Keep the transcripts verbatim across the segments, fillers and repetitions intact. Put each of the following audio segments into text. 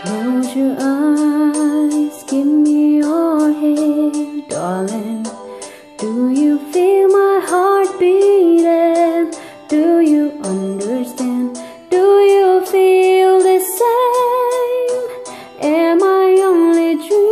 Close your eyes, give me your hand, darling. Do you feel my heart beating? Do you understand? Do you feel the same? Am I only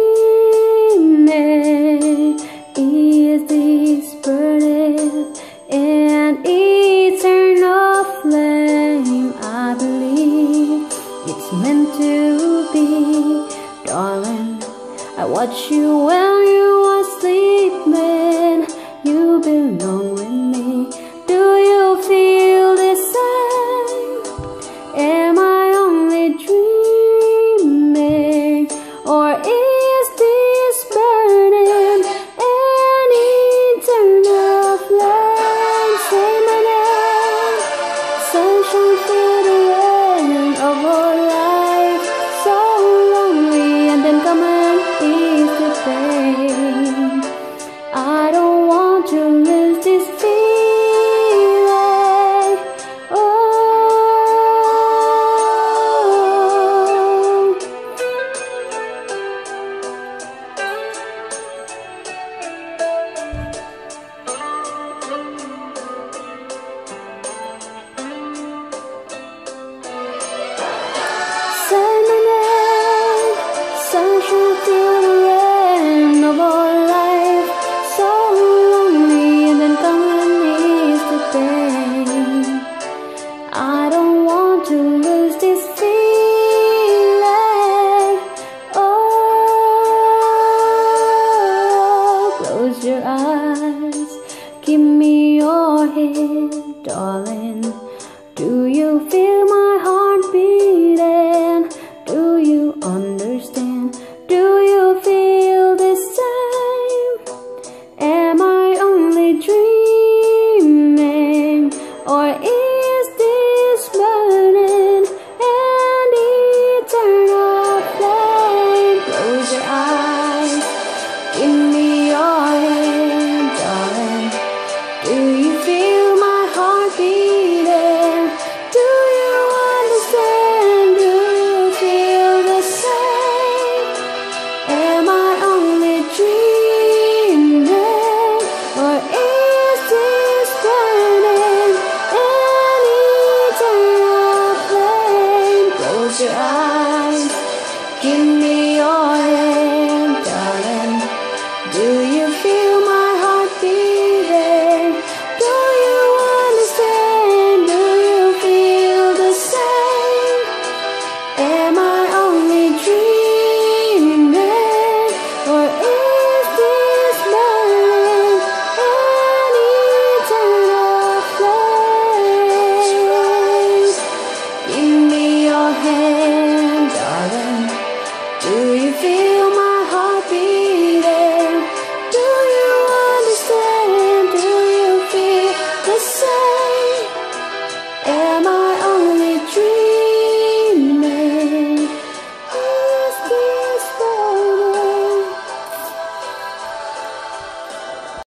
dreaming? Is this burden an eternal flame? I believe it's meant to be, darling. I watch you when you are sleeping. You belong with me. Do you feel the same? Am I only dreaming? Or is this burning an eternal flame? Say my name. Sunshine through the rain of our life. So lonely and then come and ease the pain. I don't want to lose this feeling. Oh, say my name. Sunshine through the rain of our life. So lonely and then come and ease the pain. I don't want to lose this feeling. Oh, close your eyes, give me your hand, darling. Do you feel my heart beating? Do you understand? Do you feel the same? Am I only dreaming? Or